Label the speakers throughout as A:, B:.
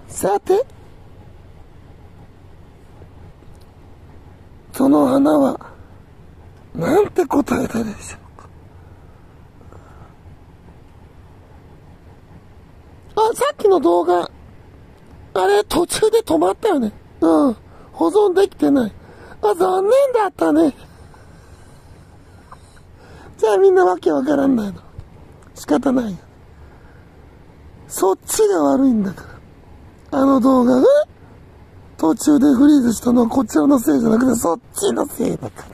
A: さて、その花は、なんて答えたでしょうか。あ、さっきの動画、あれ途中で止まったよね。うん。保存できてない。あ、残念だったね。じゃあみんなわけわからんないの。仕方ないよ。そっちが悪いんだから。あの動画が途中でフリーズしたのはこちらのせいじゃなくてそっちのせいだから。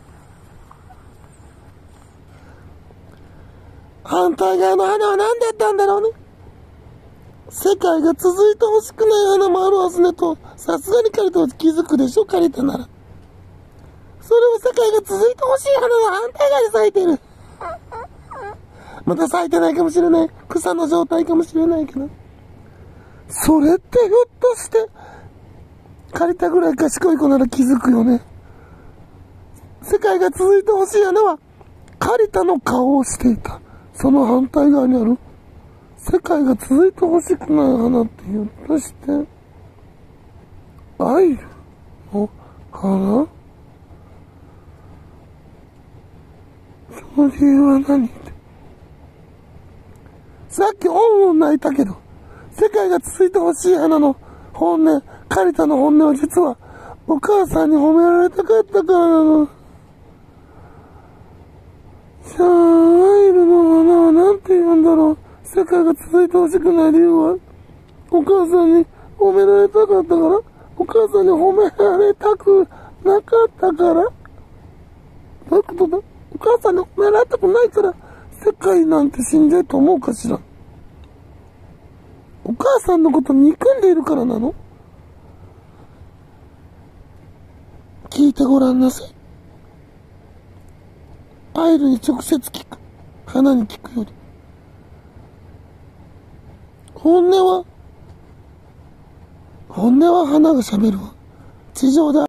A: 反対側の花は何だったんだろうね。世界が続いてほしくない花もあるはずねと、さすがに借りたら気づくでしょ、借りたなら。それは世界が続いてほしい花の反対側で咲いてる。また咲いてないかもしれない。草の状態かもしれないけど。それってひょっとして、借りたぐらい賢い子なら気づくよね。世界が続いてほしい花は、借りたの顔をしていた。その反対側にある、世界が続いてほしくない花ってひょっとして、愛の花？その理由は何って。さっきオン泣いたけど、世界が続いてほしい花の本音、カリタの本音は実は、お母さんに褒められたかったからなの。じゃあ、アイルの花はなんて言うんだろう。世界が続いてほしくない理由は、お母さんに褒められたかったから、お母さんに褒められたくなかったから、どういうことだ？お母さんに褒められたくないから、世界なんて死んじゃうと思うかしら。お母さんのこと憎んでいるからなの？聞いてごらんなさい。アイルに直接聞く。花に聞くより。本音は花が喋るわ。地上で